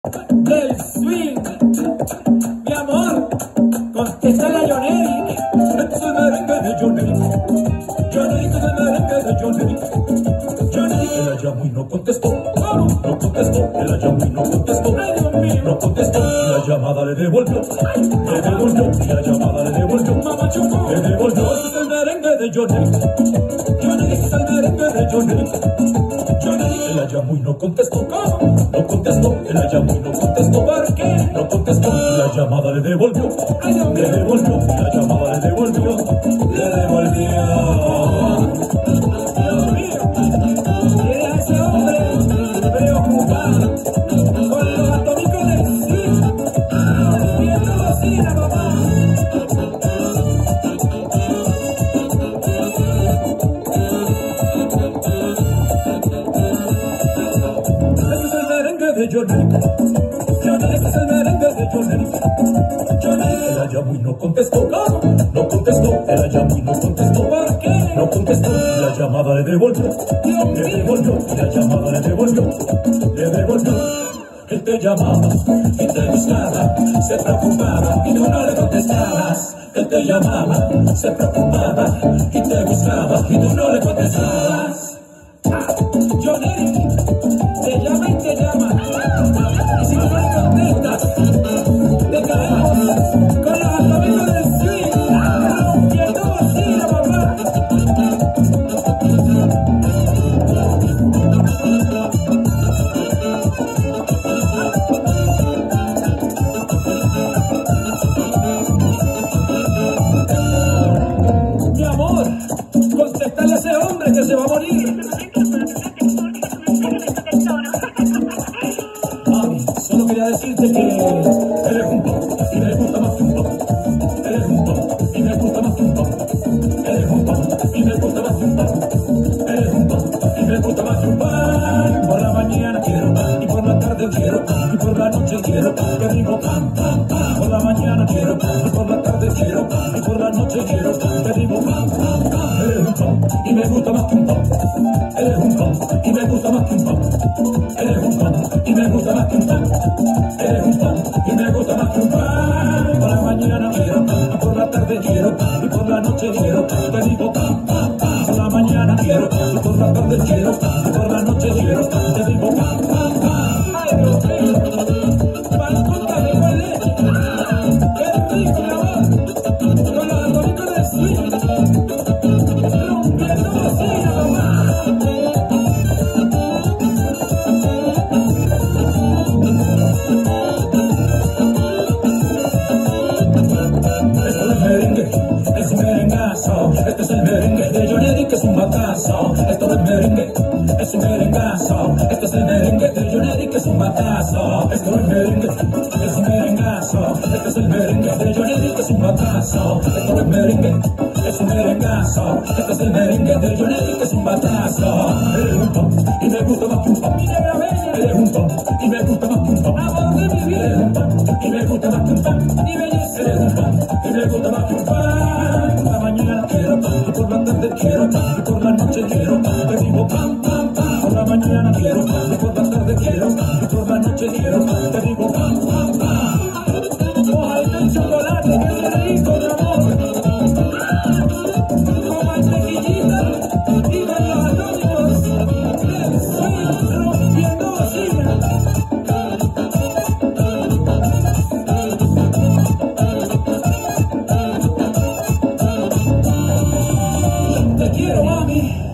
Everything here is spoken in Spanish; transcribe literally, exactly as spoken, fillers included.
Del swing, mi amor, contéstale a John Eric. Este es el merengue de John Eric. John Eric es el merengue de John Eric. John Eric, él la llamó y no contestó. ¿Cómo? No contestó, él la llamó y no contestó. Ay, Dios mío. No contestó, y la llamada le devolvió. Le devolvió, y la llamada le devolvió. Mamá chocó, le devolvió. Este es el merengue de John Eric. John Eric es el merengue de John Eric. Él la llamó y no contestó. ¿Cómo? No contestó, él la llamó y no contestó. ¿Por qué? No contestó, y la llamada le devolvió. Ay, Dios mío. Le devolvió, y la llamada le devolvió. Le devolvió. Dios mío. Mira a ese hombre preocupado con los atómicos del swing. Viendo bocina, papá. De John Eric. John Eric es el merengue de John Eric. John Eric, él la llamó y no contestó. ¿Cómo? No contestó, él la llamó y no contestó. ¿Por qué? No contestó, y la llamada le devolvió. Le devolvió, y la llamada le devolvió. Le devolvió. Él te llamaba y te buscaba, se preocupaba y tú no le contestabas. Él te llamaba, se preocupaba y te buscaba y tú no le contestabas. Ah, John Eric te llama y te llama. Y si no le contestas, te caemos con los atómicos del swing. Rompiendo bocina, papá. Mi amor, contéstale a ese hombre que se va a morir. Solo quería decirte que eres un pop y me gusta más que un pop. Eres un pop y me gusta más que un pop. Eres un pop y me gusta más que un pop. Eres un pop y me gusta más que un pop. Por la mañana quiero pan y por la tarde quiero pan y por la noche quiero pan. Que digo pam, pam, pam. Por la mañana quiero pan y por la tarde quiero pan y por la noche quiero pan. Que digo pam, pam, pam. Eres un pop y me gusta más que un pop. Eres un pop y me gusta más que un pop. Eres un pop y me gusta más que un pop. Eres un pan y me gusta más que un pan. Por la mañana quiero pan, por la tarde quiero pan y por la noche quiero pan. Te digo pan, pan, pan. Por la mañana quiero pan y por la tarde quiero pan y por la noche quiero pan. Te digo pan, pan, pan. Ay, Dios mío. Pantuta de con leche. Qué rico, mi amor. Con los atómicos del swing. Rompiendo bocina, mamá. Es un merengazo, este es el merengue de John Eric, es un batazo. Esto no es merengue, es un merengazo. Este es el merengue de John Eric, es un batazo. Esto no es merengue, es un merengazo. Este es el merengue de John Eric, es un batazo. Esto no es merengue, es un merengazo. Este es el merengue de John Eric, es un batazo. Eres un pop y me gusta más que un pop. Eres un pop y me gusta más que un pop. Eres un pop y me gusta más que un pop. Eres un pop y me gusta más que un pop. Por la mañana quiero pan, y por la tarde quiero pan, y por la noche quiero pan. Te digo pam, pam, pam. Por la mañana quiero pan, y por la tarde quiero pan, y por la noche quiero pan. Te digo pam, pam, pam. Ojalá el chocolate, que es rico, mi amor. Con mantequillita y con los atómicos del swing, rompiendo bocina. Te quiero, mami.